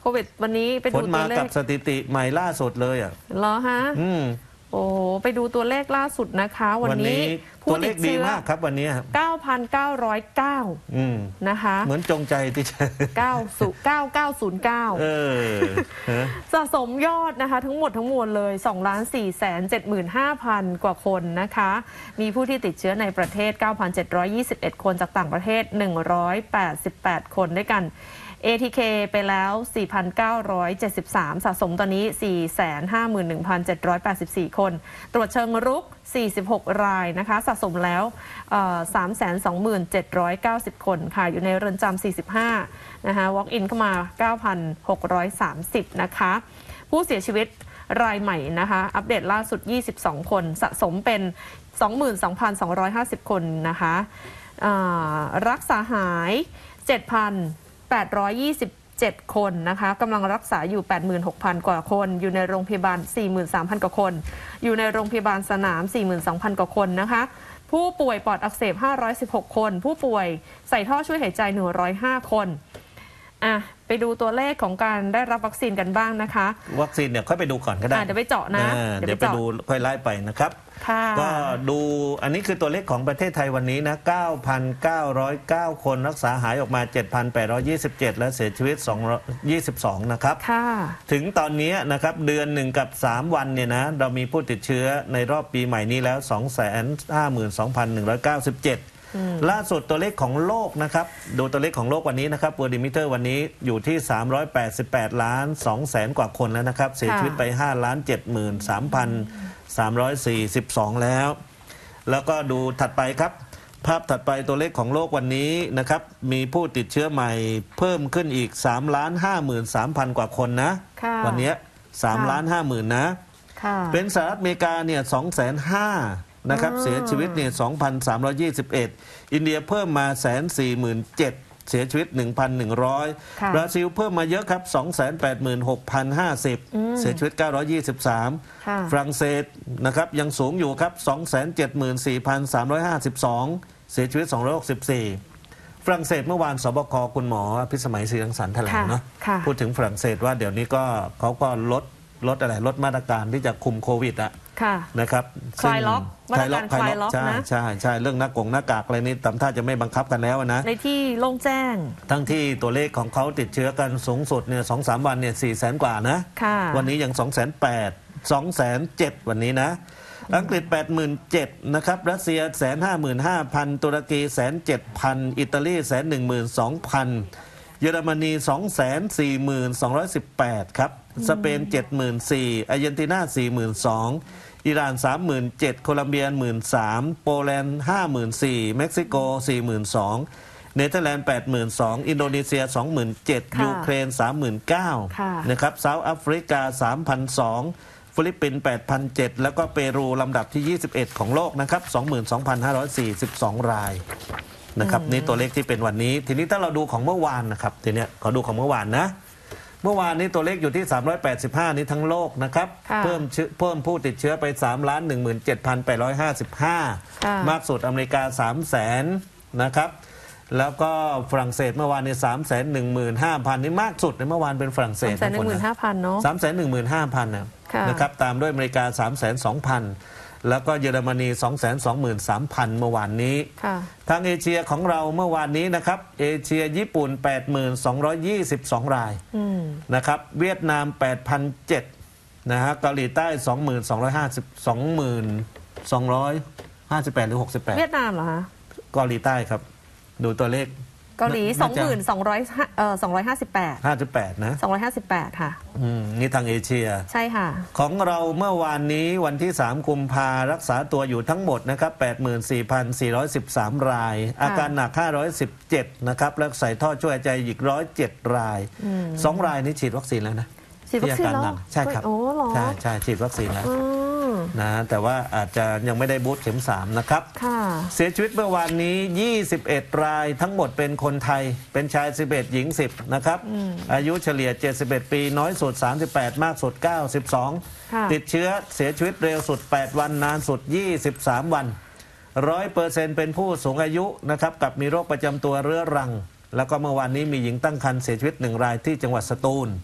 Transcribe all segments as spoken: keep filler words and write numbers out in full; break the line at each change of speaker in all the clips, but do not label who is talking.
วิดวันนี้ไปดูตัวเลข
ผลมากับสถิติใหม่ล่าสุดเลยอ่ะ
เหรอฮะ
อืม
โอ้ไปดูตัวเลขล่าสุดนะคะวันนี้
ตัวเลขดีมากครับวันนี้
เก้าพันเก้าร้อยเก้า
อืม
นะคะ
เหมือนจงใจที่จะ
เก้าศูนย์เก้าเก้าศูนย์เก้า
เออ
สะสมยอดนะคะทั้งหมดทั้งมวลเลยสองล้านสี่แสนเจ็ดหมื่นห้าพันกว่าคนนะคะมีผู้ที่ติดเชื้อในประเทศ เก้าพันเจ็ดร้อยยี่สิบเอ็ด คนจากต่างประเทศหนึ่งร้อยแปดสิบแปดคนด้วยกัน เอ ที เค ไปแล้ว สี่พันเก้าร้อยเจ็ดสิบสาม สะสมตอนนี้ สี่แสนห้าหมื่นหนึ่งพันเจ็ดร้อยแปดสิบสี่ คน ตรวจเชิงรุก สี่สิบหก รายนะคะสะสมแล้ว สามแสนสองหมื่นเจ็ดร้อยเก้าสิบ คนค่ะอยู่ในเรือนจำสี่สิบห้านะคะ walk in เข้ามา เก้าพันหกร้อยสามสิบ นะคะผู้เสียชีวิตรายใหม่นะคะอัปเดตล่าสุดยี่สิบสองคนสะสมเป็น สองหมื่นสองพันสองร้อยห้าสิบ คนนะคะรักษาหาย เจ็ดพันแปดร้อยยี่สิบเจ็ด คนนะคะกำลังรักษาอยู่ แปดหมื่นหกพัน กว่าคนอยู่ในโรงพยาบาล สี่หมื่นสามพัน กว่าคนอยู่ในโรงพยาบาลสนาม สี่หมื่นสองพัน กว่าคนนะคะผู้ป่วยปอดอักเสบห้าร้อยสิบหกคนผู้ป่วยใส่ท่อช่วยหายใจหนึ่งร้อยห้าคนอ่ะไปดูตัวเลขของการได้รับวัคซีนกันบ้างนะคะ
วัคซีนเนี่ยค่อยไปดูก่อนก็ได้
เดี๋ยวไปเจาะนะ
เดี๋ยวไปดูค่อยไล่ไปนะครับก็ดูอันนี้คือตัวเลขของประเทศไทยวันนี้นะ เก้าพันเก้าร้อยเก้า คนรักษาหายออกมา เจ็ดพันแปดร้อยยี่สิบเจ็ด และเสียชีวิตสองร้อยยี่สิบสองนะครับถึงตอนนี้นะครับเดือนหนึ่งกับสามวันเนี่ยนะเรามีผู้ติดเชื้อในรอบปีใหม่นี้แล้ว สองแสนห้าหมื่นสองพันหนึ่งร้อยเก้าสิบเจ็ดล่าสุดตัวเลขของโลกนะครับดูตัวเลขของโลกวันนี้นะครับ World Limiter วันนี้อยู่ที่สามร้อยแปดสิบแปดล้านสองแสนกว่าคนแล้วนะครับเสียชีวิตไปห้าล้านเจ็ดหมื่นสามพันสามร้อยสี่สิบสองแล้วแล้วก็ดูถัดไปครับภาพถัดไปตัวเลขของโลกวันนี้นะครับมีผู้ติดเชื้อใหม่เพิ่มขึ้นอีกสามล้านห้าหมื่นสามพันกว่าคนนะวันนี้สามล้านห้าหมื่นนะเป็นสหรัฐอเมริกาเนี่ยสองแสนห้านะครับเสียชีวิตเนี่ย สองพันสามร้อยยี่สิบเอ็ด อินเดียเพิ่มมา หนึ่งแสนสี่หมื่นเจ็ดพัน เสียชีวิต หนึ่งพันหนึ่งร้อย บราซิลเพิ่มมาเยอะครับ สองแสนแปดหมื่นหกพันห้าสิบ เสียชีวิตเก้าร้อยยี่สิบสาม ฝรั่งเศสนะครับยังสูงอยู่ครับ สองแสนเจ็ดหมื่นสี่พันสามร้อยห้าสิบสอง เสียชีวิตสองร้อยหกสิบสี่ฝรั่งเศสเมื่อวานสบคคุณหมอพิสมัยศรีรังสรรค์แถลงเนาะพูดถึงฝรั่งเศสว่าเดี๋ยวนี้ก็เขาก็ลดลดอะไรลดมาตรการที่จะคุมโควิดอะนะครับ
คลายล็อกมาตรการคลายล็อกนะ
ใช่ใช่เรื่องหน้ากงหน้ากากอะไรนี้ตามท่าจะไม่บังคับกันแล้วนะ
ในที่โล่งแจ้ง
ทั้งที่ตัวเลขของเขาติดเชื้อกันสูงสุดเนี่ยสองสามวันเนี่ยสี่แสนกว่านะวันนี้ยังสองแสนแปดสองแสนเจ็ดวันนี้นะอังกฤษแปดหมื่นเจ็ดนะครับรัสเซียแสนห้าหมื่นห้าพันตุรกีแสนเจ็ดพันอิตาลีแสนหนึ่งหมื่นสองพันเยอรมนี สองแสนสี่หมื่นสองร้อยสิบแปด ครับสเปน เจ็ดหมื่นสี่พัน อาร์เจนตินา สี่หมื่นสองพัน อิหร่าน สามหมื่นเจ็ดพัน โคลัมเบีย หนึ่งหมื่นสามพัน โปแลนด์ ห้าหมื่นสี่พัน เม็กซิโก สี่หมื่นสองพัน เนเธอร์แลนด์ แปดหมื่นสองพัน อินโดนีเซีย สองหมื่นเจ็ดพัน ยูเครน สามหมื่นเก้าพัน นะครับเซาท์แอฟริกา สามพันสองร้อย ฟิลิปปินส์ แปดพันเจ็ดร้อย แล้วก็เปรูลำดับที่ยี่สิบเอ็ดของโลกนะครับ สองหมื่นสองพันห้าร้อยสี่สิบสอง รายนะครับนี่ตัวเลขที่เป็นวันนี้ทีนี้ถ้าเราดูของเมื่อวานนะครับทีเนี้ยขอดูของเมื่อวานนะเมื่อวานนี้ตัวเลขอยู่ที่สามร้อยแปดสิบห้านี้ทั้งโลกนะครับเพิ่มเพิ่มผู้ติดเชื้อไป สามล้านหนึ่งหมื่นเจ็ดพันแปดร้อยห้าสิบห้า มากสุดอเมริกา สามแสน นะครับแล้วก็ฝรั่งเศสเมื่อวานนี้ สามแสนหนึ่งหมื่นห้าพัน นี่มากสุดในเมื่อวานเป็นฝรั่งเศส
สามแสนหนึ่งหมื่นห้าพัน เนาะ
สามแสนหนึ่งหมื่นห้าพัน นะครับตามด้วยอเมริกา สามแสนสองพันแล้วก็เยอรมนี สองแสนสองหมื่นสามพัน เมื่อวานนี้ทางเอเชียของเราเมื่อวานนี้นะครับเอเชียญี่ปุ่น แปดหมื่นสองร้อยยี่สิบสอง รายนะครับเวียดนาม แปดพันเจ็ดร้อย นะฮะเกาหลีใต้ สองหมื่นสองร้อยห้าสิบ สองหมื่นสองร้อยห้าสิบแปด หรือ หกสิบแปด
เวียดนามเหรอคะ
เกาหลีใต้ครับดูตัวเลข
เกาหลี สองหมื่นสองร้อย เอ่อ สองร้อยห้าสิบแปด
ห้าสิบแปด นะ
สองร้อยห้าสิบแปด ค่ะ
อืมนี่ทางเอเชีย
ใช่ค่ะ
ของเราเมื่อวานนี้วันที่สามกุมภารักษาตัวอยู่ทั้งหมดนะครับ แปดหมื่นสี่พันสี่ร้อยสิบสาม รายอาการหนักห้าร้อยสิบเจ็ดนะครับแล้วใส่ท่อช่วยหายใจอีกหนึ่งร้อยเจ็ดรายสองรายนี้ฉีดวัคซีนแล้วนะ
ฉีดวัคซีนแล้ว
ใช่ครับใช่ใช่ฉีดวัคซีนแล้วนะแต่ว่าอาจจะยังไม่ได้บูสต์เข็มสามนะครับเสียชีวิตเมื่อวานนี้ยี่สิบเอ็ดรายทั้งหมดเป็นคนไทยเป็นชายสิบเอ็ดหญิงสิบนะครับอายุเฉลี่ยเจ็ดสิบเอ็ดปีน้อยสุดสามสิบแปดมากสุดเก้าสิบสองติดเชื้อเสียชีวิตเร็วสุดแปดวันนานสุดยี่สิบสามวัน หนึ่งร้อยเปอร์เซ็นต์ เป็นผู้สูงอายุนะครับกับมีโรคประจำตัวเรื้อรังแล้วก็เมื่อวานนี้มีหญิงตั้งครรภ์เสียชีวิตหนึ่งรายที่จังหวัดสตูล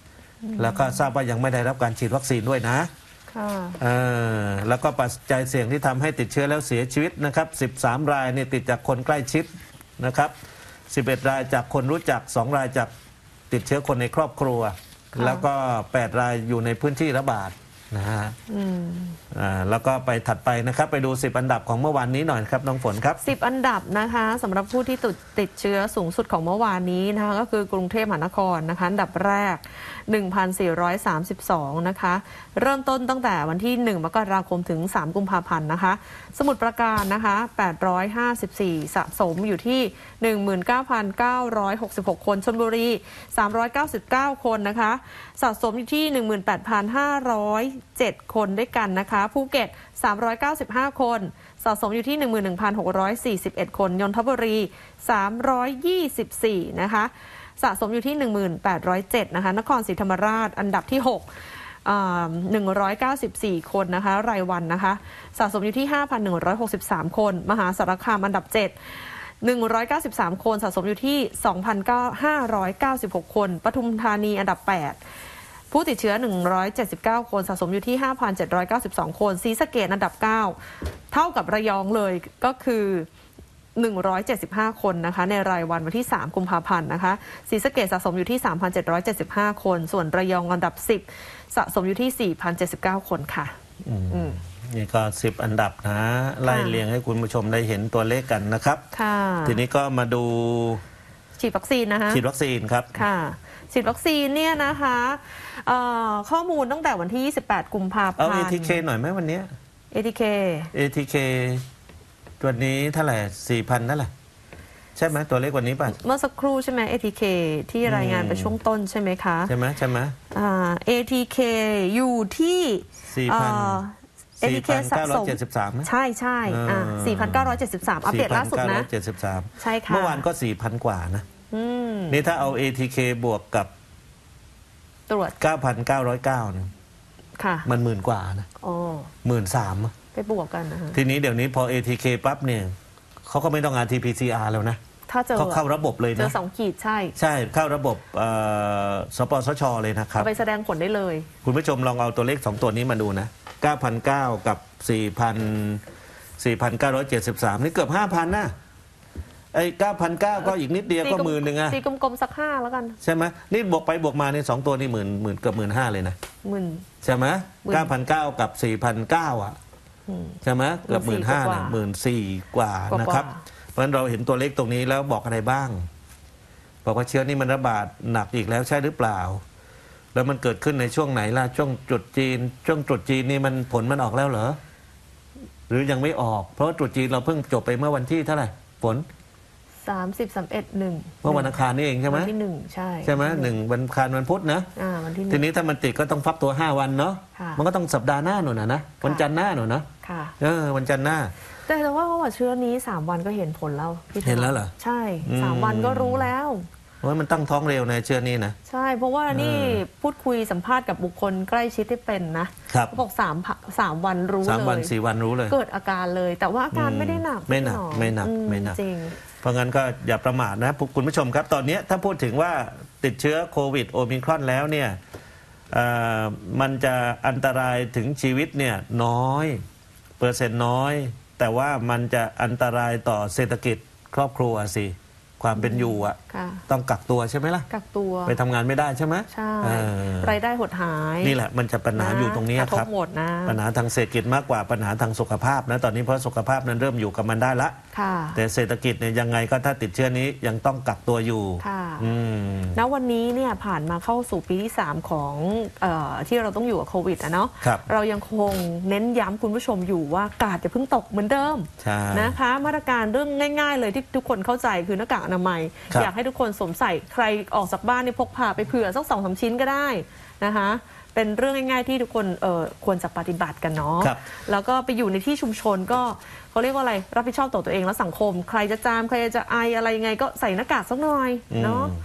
แล้วก็ทราบว่ายังไม่ได้รับการฉีดวัคซีนด้วยนะเออแล้วก็ปัจจัยเสี่ยงที่ทำให้ติดเชื้อแล้วเสียชีวิตนะครับสิบสามรายนี่ติดจากคนใกล้ชิดนะครับสิบเอ็ดรายจากคนรู้จักสองรายจากติดเชื้อคนในครอบครัวแล้วก็แปดรายอยู่ในพื้นที่ระบาดนะฮะอ่าแล้วก็ไปถัดไปนะครับไปดูสิบอันดับของเมื่อวานนี้หน่อยครับน้องฝนครับ
สิบอันดับนะคะสำหรับผู้ที่ติดติดเชื้อสูงสุดของเมื่อวานนี้นะคะก็คือกรุงเทพมหานครนะคะอันดับแรก หนึ่งพันสี่ร้อยสามสิบสอง นะคะเริ่มต้นตั้งแต่วันที่หนึ่งมกราคมถึงสามกุมภาพันธ์นะคะสมุทรปราการนะคะแปดร้อยห้าสิบสี่สะสมอยู่ที่ หนึ่งหมื่นเก้าพันเก้าร้อยหกสิบหก คนชลบุรีสามร้อยเก้าสิบเก้าคนนะคะสะสมอยู่ที่ หนึ่งหมื่นแปดพันห้าร้อยเจ็ด คนด้วยกันนะคะภูเก็ตสามร้อยเก้าสิบห้าคนสะสมอยู่ที่ หนึ่งหมื่นหนึ่งพันหกร้อยสี่สิบเอ็ด คนนนทบุรีสามร้อยยี่สิบสี่นะคะสะสมอยู่ที่ หนึ่งหมื่นแปดร้อยเจ็ด นะคะนครศรีธรรมราชอันดับที่หกอ่าหนึ่งร้อยเก้าสิบสี่คนนะคะรายวันนะคะสะสมอยู่ที่ ห้าพันหนึ่งร้อยหกสิบสาม คนมหาสารคามอันดับเจ็ดหนึ่งร้อยเก้าสิบสาม คนสะสมอยู่ที่ สองพันห้าร้อยเก้าสิบหก คนปทุมธานีอันดับแปดผู้ติดเชื้อหนึ่งร้อยเจ็ดสิบเก้าคนสะสมอยู่ที่ ห้าพันเจ็ดร้อยเก้าสิบสอง คนศรีสะเกษอันดับเก้าเท่ากับระยองเลยก็คือหนึ่งร้อยเจ็ดสิบห้าคนนะคะในรายวันวันที่สามกุมภาพันธ์นะคะศรีสะเกษสะสมอยู่ที่ สามพันเจ็ดร้อยเจ็ดสิบห้า คนส่วนระยองอันดับสิบสะสมอยู่ที่ สี่พันเจ็ดสิบเก้า คนค่ะ
นี่ก็สิบอันดับนะไล่เรียงให้คุณผู้ชมได้เห็นตัวเลขกันนะครับทีนี้ก็มาดู
ฉีดวัคซีนนะคะ
ฉีดวัคซีนครับ
ค่ะฉีดวัคซีนเนี่ยนะคะข้อมูลตั้งแต่วันที่ยี่สิบแปดกุมภาพันธ์เอา
เอ ที เค หน่อยไหมวันนี้
เอ ที เค
เอ ที เค ตัวนี้เท่าไหร่ สี่พัน นั่นแหละใช่ไหมตัวเลขวันนี้ป่ะ
เมื่อสักครู่ใช่ไหม เอ ที เค ที่รายงานไปช่วงต้นใช่ไหมคะ
ใช่ไหมใช่ไหม
อ่า เอ ที เค อยู่ที่
สี่พัน เอ ที เค สะสม
ใช่ใช่อ่า สี่พันเก้าร้อยเจ็ดสิบสาม อัปเดตล่าสุดนะใช่ค่ะ
เมื่อวานก็ สี่พัน กว่านะนี่ถ้าเอา เอ ที เค บวกกับ
ตรวจ
เก้าพันเก้าร้อยเก้า นะ
ค่ะ
มันหมื่นกว่านะ
อ๋อ
หมื่นสาม
ไปบวกกันนะฮะ
ทีนี้เดี๋ยวนี้พอ เอ ที เค ปั๊บเนี่ยเขาก็ไม่ต้อง อาร์ ที พี ซี อาร์ แล้วนะ
ถ้าเจอ
เขาเข้าระบบเลยนะเจ
อสองขีดใช่
ใช่เข้าระบบสปสชเลยนะครับ
ไปแสดงผลได้เลย
คุณผู้ชมลองเอาตัวเลขสองตัวนี้มาดูนะ เก้าพันเก้าร้อย กับ สี่พัน สี่พันเก้าร้อยเจ็ดสิบสาม นี่เกือบ ห้าพัน นะไอ้ เก้าพันเก้าร้อย ก็อีกนิดเดียวก็หมื่นหนึ่งอะ
ตีกลมๆสักห้าแล้วกัน
ใช่ไหมนี่บวกไปบวกมาในสองตัวนี่หมื่นหมื่นเกือบหมื่นห้าเลยนะ
หมื่น
ใช่ไหมเก้าพันเก้ากับสี่พันเก้าอ่ะใช่ไหมเกือบหมื่นห้าเนี่ยหมื่นสี่กว่านะครับเพราะฉะนั้นเราเห็นตัวเลขตรงนี้แล้วบอกอะไรบ้างบอกว่าเชื้อนี่มันระบาดหนักอีกแล้วใช่หรือเปล่าแล้วมันเกิดขึ้นในช่วงไหนล่ะช่วงตรุษจีนช่วงตรุษจีนนี่มันผลมันออกแล้วเหรอหรือยังไม่ออกเพราะตรุษจีนเราเพิ่งจบไปเมื่อวันที่เท่าไหร่ฝน
สามสิบสามเอ็ดหนึ่ง
เมื่อวันอังคารนี่เองใช่ไหม
วันที่หนึ่งใช่
ใช่ไหมหนึ่งวันอังคารวันพุธนะ
อ่าวันที่
ทีนี้ถ้ามันติดก็ต้องฟักตัวห้าวันเนาะมันก็ต้องสัปดาห์หน้าหนูนะนะวันจันทร์หน้าหนูนะ
ค่ะ
เออวันจันทร์หน้า
แต่แต่ว่าเขาบอกเชื้อนี้สามวันก็เห็นผลแล้ว
เห็นแล้วเหรอ
ใช่สามวันก็รู้แล้ว
ว่ามันตั้งท้องเร็วในเชื้อนี้นะ
ใช่เพราะว่านี่พูดคุยสัมภาษณ์กับบุคคลใกล้ชิดที่เป็นนะเขาบอกสามสามวันรู้เลย
สามวันสี่วันรู้เลย
เกิดอาการเลยแต่ว่าอาการไม่ได้หนัก
ไม่หนักไม่หนักไม่หนัก
จริง
เพราะงั้นก็อย่าประมาทนะคุณผู้ชมครับตอนนี้ถ้าพูดถึงว่าติดเชื้อโควิดโอมิครอนแล้วเนี่ยมันจะอันตรายถึงชีวิตเนี่ยน้อยเปอร์เซ็นต์น้อยแต่ว่ามันจะอันตรายต่อเศรษฐกิจครอบครัวสิความเป็นอยู่อ่ะต้องกักตัวใช่ไหมล่ะ
กักตัว
ไปทำงานไม่ได้ใช่ไหม
ใช่รายได้หดหาย
นี่แหละมันจะปัญหาอยู่ตรงนี้ครับปัญหาทางเศรษฐกิจมากกว่าปัญหาทางสุขภาพนะตอนนี้เพราะสุขภาพนั้นเริ่มอยู่กับมันได้ละแต่เศรษฐกิจเนี่ยยังไงก็ถ้าติดเชื้อนี้ยังต้องกักตัวอยู่
ณวันนี้เนี่ยผ่านมาเข้าสู่ปีที่สามของเอ่อที่เราต้องอยู่กับโควิดอ่ะเนาะเรายังคงเน้นย้ำคุณผู้ชมอยู่ว่ากาดอย่าเพิ่งตกเหมือนเดิมนะคะมาตรการเรื่องง่ายๆเลยที่ทุกคนเข้าใจคือหน้ากากอนามัยอยากให้ทุกคนสวมใส่ใครออกจากบ้านนี่พกพาไปเผื่อสักสองสามชิ้นก็ได้นะคะเป็นเรื่องง่ายๆที่ทุกคนเอ่อควรจะปฏิบัติกันเนาะแล้วก็ไปอยู่ในที่ชุมชนก็เขาเรียกว่าอะไรรับผิดชอบต่อตัวเองและสังคมใครจะจามใครจะไออะไรยังไงก็ใส่หน้ากากสักหน่อยเนาะ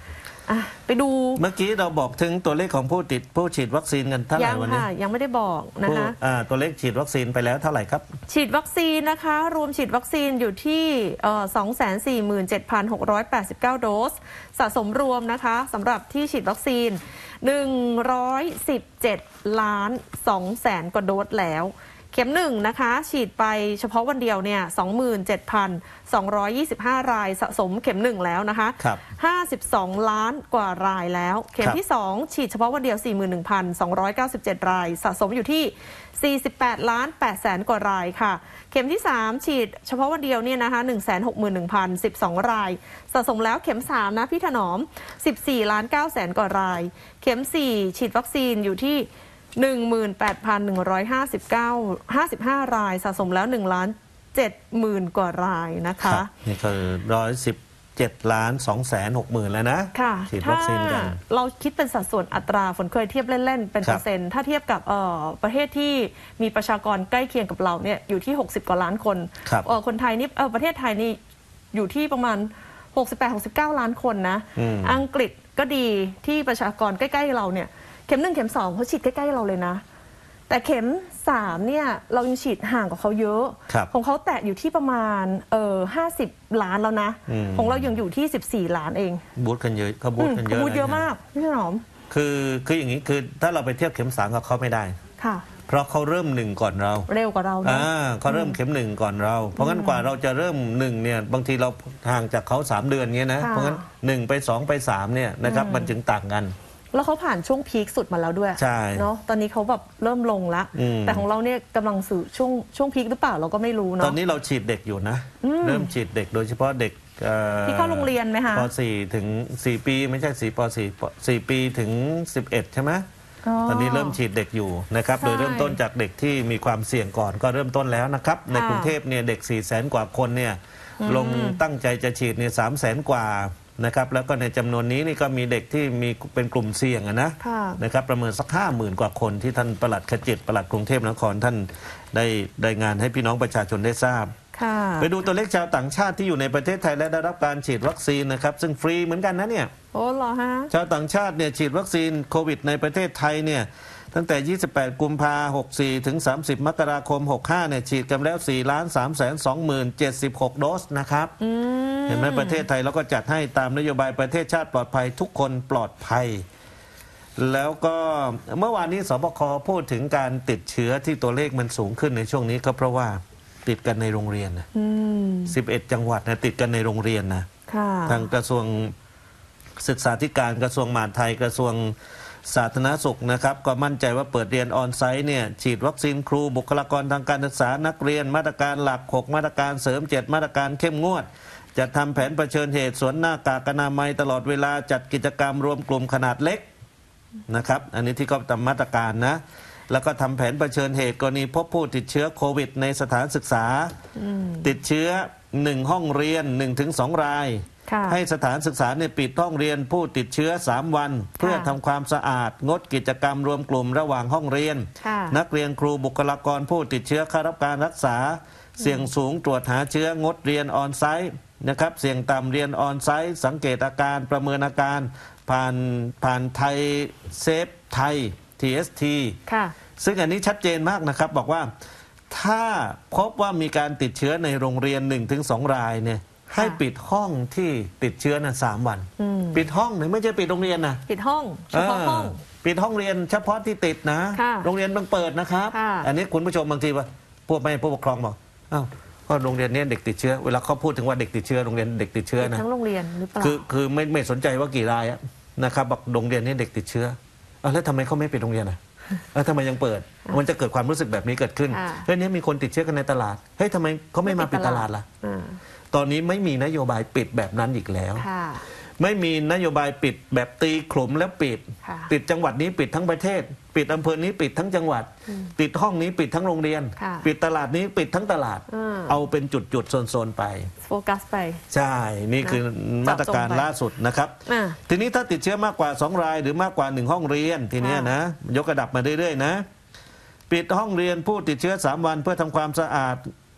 อ่ะไปดู
เมื่อกี้เราบอกถึงตัวเลขของผู้ติดผู้ฉีดวัคซีนกันเท่าไหร่วันนี้
ยังไม่ได้บอกนะคะ
ตัวเลขฉีดวัคซีนไปแล้วเท่าไหร่ครับ
ฉีดวัคซีนนะคะรวมฉีดวัคซีนอยู่ที่สองแสนสี่หมื่นเจ็ดพันหกร้อยแปดสิบเก้าโดสสะสมรวมนะคะสำหรับที่ฉีดวัคซีนหนึ่งร้อยสิบเจ็ดล้านสองแสนกว่าโดสแล้วเข็มหนึ่งนะคะฉีดไปเฉพาะวันเดียวเนี่ย สองหมื่นเจ็ดพันสองร้อยยี่สิบห้า รายสะสมเข็มหนึ่งแล้วนะคะห้าสิบสองล้านกว่ารายแล้วเข็มที่สองฉีดเฉพาะวันเดียว สี่หมื่นหนึ่งพันสองร้อยเก้าสิบเจ็ด รายสะสมอยู่ที่สี่สิบแปดล้านแปดแสนกว่ารายค่ะเข็มที่สามฉีดเฉพาะวันเดียวเนี่ยนะคะ หนึ่งแสนหกหมื่นหนึ่งพันสิบสอง รายสะสมแล้วเข็มสามนะพี่ถนอมสิบสี่ล้านเก้าแสนกว่ารายเข็มสี่ฉีดวัคซีนอยู่ที่หนึ่งหมื่นแปดพันหนึ่งร้อยห้าสิบเก้า ห้าสิบห้ารายสะสมแล้วหนึ่งล้านเจ็ดหมื่นกว่ารายนะคะ
นี่คือร้อยสิบเจ็ดล้านสองแสนหกหมื่นแล้วนะ
ค่ะ
ฉีดวัคซีนกัน
เราคิดเป็นสัดส่วนอัตราฝนเคยเทียบเล่นๆเป็นเปอร์เซ็นต์ถ้าเทียบกับประเทศที่มีประชากรใกล้เคียงกับเราเนี่ยอยู่ที่หกสิบกว่าล้านคนคนไทยนี่ประเทศไทยนี่อยู่ที่ประมาณหกสิบแปด หกสิบเก้าล้านคนนะอังกฤษก็ดีที่ประชากรใกล้ๆเราเนี่ยเข็มหนึ่งเข็มสองเขาฉีดใกล้ๆเราเลยนะแต่เข็มสามเนี่ยเรายังฉีดห่างกว่าเขาเยอะของเขาแตะอยู่ที่ประมาณเออห้าสิบล้านแล้วนะของเรายังอยู่ที่สิบสี่ล้านเอง
บูธกันเยอะเขาบูธกันเยอะ
บูธเยอะมากพี่หนอม
คือคืออย่างนี้คือถ้าเราไปเทียบเข็มสามกับเขาไม่ได้
ค่ะ
เพราะเขาเริ่มหนึ่งก่อนเรา
เร็วกว่าเรา
อ่าเขาเริ่มเข็มหนึ่งก่อนเราเพราะงั้นกว่าเราจะเริ่มหนึ่งเนี่ยบางทีเราห่างจากเขาสามเดือนเงี้ยนะเพราะงั้นหนึ่งไปสองไปสามเนี่ยนะครับมันจึงต่างกัน
แล้วเขาผ่านช่วงพีคสุดมาแล้วด้วยเนาะตอนนี้เขาแบบเริ่มลงละแต่ของเราเนี่ยกำลังสู่ช่วงช่วงพีคหรือเปล่าเราก็ไม่รู้เนาะ
ตอนนี้เราฉีดเด็กอยู่นะเริ่มฉีดเด็กโดยเฉพาะเด็ก
ที่เข้าโรงเรียนไหมคะ
ป สี่ ถึง สี่ ปีไม่ใช่สี่ป สี่ สี่ปีถึงสิบเอ็ดใช่ไหมตอนนี้เริ่มฉีดเด็กอยู่นะครับโดยเริ่มต้นจากเด็กที่มีความเสี่ยงก่อนก็เริ่มต้นแล้วนะครับในกรุงเทพเนี่ยเด็ก สี่แสนกว่าคนเนี่ยลงตั้งใจจะฉีดเนี่ยสามแสนกว่านะครับแล้วก็ในจำนวนนี้นี่ก็มีเด็กที่มีเป็นกลุ่มเสี่ยงนะนะครับประเมินสักห้าหมื่นกว่าคนที่ท่านปลัดขจิตปลัดกรุงเทพมหานครท่านได้ได้งานให้พี่น้องประชาชนได้ทราบไปดูตัวเลขชาวต่างชาติที่อยู่ในประเทศไทยและได้รับการฉีดวัคซีนนะครับซึ่งฟรีเหมือนกันนะเนี่ย
โอ้เหรอฮะ
ชาวต่างชาติเนี่ยฉีดวัคซีนโควิดในประเทศไทยเนี่ยตั้งแต่ยี่สิบแปดกุมภาพันธ์หกสี่ถึงสามสิบมกราคมหกห้าเนี่ยฉีดกันแล้ว สี่ล้านสามแสนสองหมื่นเจ็ดสิบหก โดสนะครับเห็นไหมประเทศไทยเราก็จัดให้ตามนโยบายประเทศชาติปลอดภัยทุกคนปลอดภัยแล้วก็เมื่อวานนี้สบคพูดถึงการติดเชื้อที่ตัวเลขมันสูงขึ้นในช่วงนี้ก็เพราะว่าติดกันในโรงเรียนนะสิบเอ็ดจังหวัดนะติดกันในโรงเรียนนะทางกระทรวงศึกษาธิการกระทรวงมหาดไทยกระทรวงสาธารณสุขนะครับก็มั่นใจว่าเปิดเรียนออนไซต์เนี่ยฉีดวัคซีนครูบุคลากรทางการศึกษานักเรียนมาตรการหลักหกมาตรการเสริมเจ็ดมาตรการเข้มงวดจะทำแผนเผชิญเหตุสวมหน้ากากอนามัยตลอดเวลาจัดกิจกรรมรวมกลุ่มขนาดเล็กนะครับอันนี้ที่เขาทำมาตรการนะแล้วก็ทำแผนเผชิญเหตุกรณีพบผู้ติดเชื้อโควิดในสถานศึกษาติดเชื้อหนึ่งห้องเรียน หนึ่งถึงสอง รายให้สถานศึกษาเนี่ยปิดห้องเรียนผู้ติดเชื้อสามวันเพื่อทำความสะอาดงดกิจกรรมรวมกลุ่มระหว่างห้องเรียนนักเรียนครูบุคลากรผู้ติดเชื้อเข้ารับการรักษาเสี่ยงสูงตรวจหาเชื้องดเรียนออนไซต์นะครับเสี่ยงต่ำเรียนออนไซต์สังเกตอาการประเมินอาการผ่านผ่านไทยเซฟไทย ที เอส ที ซึ่งอันนี้ชัดเจนมากนะครับบอกว่าถ้าพบว่ามีการติดเชื้อในโรงเรียน หนึ่งถึงสอง รายเนี่ยให้ปิดห้องที่ติดเชื้อนั้นสามวันปิดห้องเนี่ยไม่ใช่ปิดโรงเรียนนะ
ปิดห้องเฉพาะห้อง
ปิดห้องเรียนเฉพาะที่ติดนะโรงเรียนต้องเปิดนะครับอันนี้คุณผู้ชมบางทีว่าพวกแม่ผู้ปกครองบอกอ้าวก็โรงเรียนนี้เด็กติดเชื้อเวลาเขาพูดถึงว่าเด็กติดเชื้อโรงเรียนเด็กติดเชื้อนะ
ทั้งโรงเรียนหรือเปล่า
คือคือไม่ไม่สนใจว่ากี่รายนะครับบอกโรงเรียนนี้เด็กติดเชื้อแล้วทำไมเขาไม่ปิดโรงเรียนอ่ะแล้วทำไมยังเปิดมันจะเกิดความรู้สึกแบบนี้เกิดขึ้นเฮ้ยนี้มีคนติดเชื้อกันในตลาดเฮ้ยทำไมเขาไม่มาปิดตลาดล่ะตอนนี้ไม่มีนโยบายปิดแบบนั้นอีกแล้วไม่มีนโยบายปิดแบบตีขลุ่มแล้วปิดปิดจังหวัดนี้ปิดทั้งประเทศปิดอำเภอนี้ปิดทั้งจังหวัดปิดห้องนี้ปิดทั้งโรงเรียนปิดตลาดนี้ปิดทั้งตลาดเอาเป็นจุดๆโซนๆไป
โฟกัสไป
ใช่นี่คือมาตรการล่าสุดนะครับทีนี้ถ้าติดเชื้อมากกว่าสองรายหรือมากกว่าหนึ่งห้องเรียนทีนี้นะยกระดับมาเรื่อยๆนะปิดห้องเรียนผู้ติดเชื้อสามวันเพื่อทำความสะอาด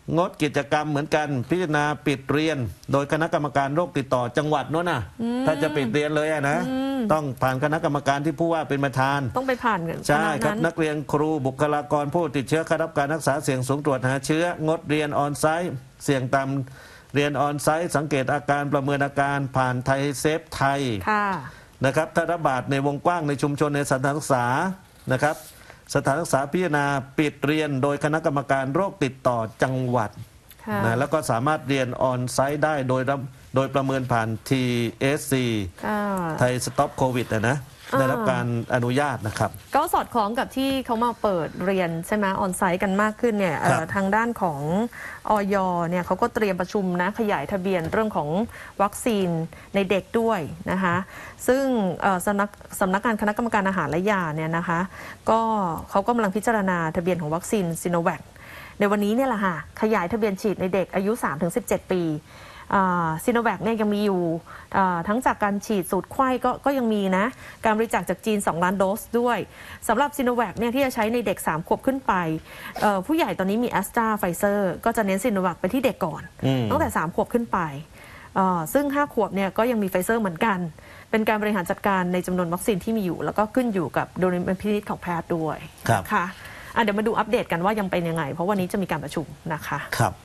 งดกิจกรรมเหมือนกันพิจารณาปิดเรียน โดยคณะกรรมการโรคติดต่อจังหวัดโน้นนะถ้าจะปิดเรียนเลยอะนะต้องผ่านคณะกรรมการที่ผู้ว่าเป็นประธาน
ต้องไปผ่านกัน
ใช่ครับนักเรียนครูบุคลากรผู้ติดเชื้อเข้ารับการรักษาเสี่ยงสูงตรวจหาเชื้องดเรียนออนไซต์เสี่ยงต่ำเรียนออนไซต์สังเกตอาการประเมินอาการผ่านไทยเซฟไทยนะครับถ้าระบาดในวงกว้างในชุมชนในสถานศึกษานะครับสถานศึกษาพิจารณาปิดเรียนโดยคณะกรรมการโรคติดต่อจังหวัดนะแล้วก็สามารถเรียนออนไซต์ได้โดยโดยประเมินผ่าน ที เอส ซี ไทยสต็อปโควิดนะได้รับการอนุญาตนะครับ
ก็สอดคล้องกับที่เขามาเปิดเรียนใช่ไหมออนไซต์กันมากขึ้นเนี่ยทางด้านของอย.เนี่ยเขาก็เตรียมประชุมนะขยายทะเบียนเรื่องของวัคซีนในเด็กด้วยนะคะซึ่งสำนักสำนักงานคณะกรรมการอาหารและยาเนี่ยนะคะก็เขากำลังพิจารณาทะเบียนของวัคซีนซิโนแวคในวันนี้เนี่ยแหละค่ะขยายทะเบียนฉีดในเด็กอายุ สามถึงสิบเจ็ด ปีซิโนแวคเนี่ยยังมีอยู่ทั้งจากการฉีดสูตรไข้ก็ก็ยังมีนะการบริจาคจากจีนสองล้านโดสด้วยสำหรับซิโนแวคเนี่ยที่จะใช้ในเด็กสามขวบขึ้นไปผู้ใหญ่ตอนนี้มีแอสตราไฟเซอร์ก็จะเน้นซิโนแวคไปที่เด็กก่อนตั้งแต่สามขวบขึ้นไปซึ่งห้าขวบเนี่ยก็ยังมีไฟเซอร์เหมือนกันเป็นการบริหารจัดการในจำนวนวัคซีนที่มีอยู่แล้วก็ขึ้นอยู่กับดุลยพินิจของแพทย์ด้วยค่ะเดี๋ยวมาดูอัปเดตกันว่ายังเป็นยังไงเพราะวันนี้จะมีการประชุมนะคะ
ครับ